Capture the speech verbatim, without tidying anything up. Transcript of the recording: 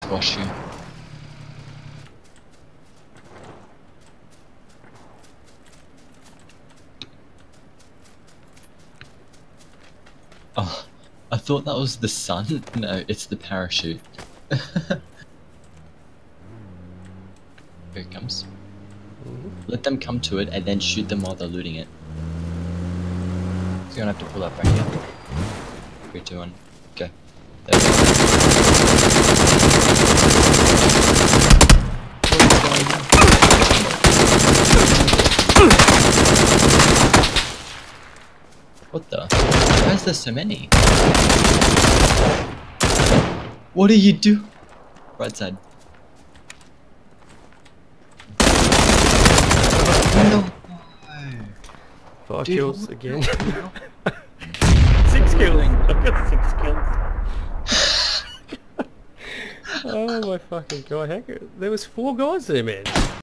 squash you. Oh, I thought that was the sun. No, it's the parachute. Here it comes. Let them come to it and then shoot them while they're looting it. So you're gonna have to pull up right here. Three, two, one, go. There we go. What the? Why is there so many? What do you do? Right side. No. Five Dude, kills what- again. Six kills. I've got six kills. Oh my fucking god! How could, there was four guys there, man.